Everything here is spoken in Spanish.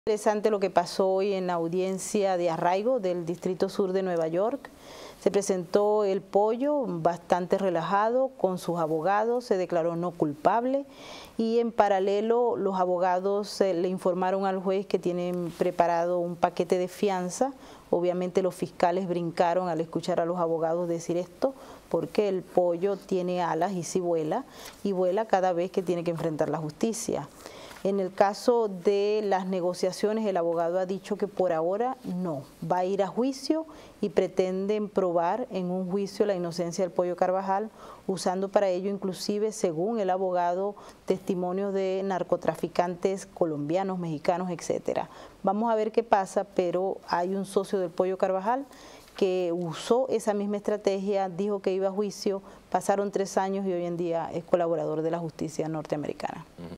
Interesante lo que pasó hoy en la audiencia de arraigo del Distrito Sur de Nueva York. Se presentó el Pollo bastante relajado con sus abogados, se declaró no culpable y en paralelo los abogados le informaron al juez que tienen preparado un paquete de fianza. Obviamente los fiscales brincaron al escuchar a los abogados decir esto, porque el Pollo tiene alas y sí vuela, y vuela cada vez que tiene que enfrentar la justicia. En el caso de las negociaciones, el abogado ha dicho que por ahora no, va a ir a juicio y pretenden probar en un juicio la inocencia del Pollo Carvajal, usando para ello inclusive, según el abogado, testimonios de narcotraficantes colombianos, mexicanos, etcétera. Vamos a ver qué pasa, pero hay un socio del Pollo Carvajal que usó esa misma estrategia, dijo que iba a juicio, pasaron 3 años y hoy en día es colaborador de la justicia norteamericana.